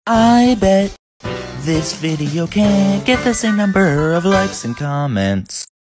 I bet this video can't get the same number of likes and comments.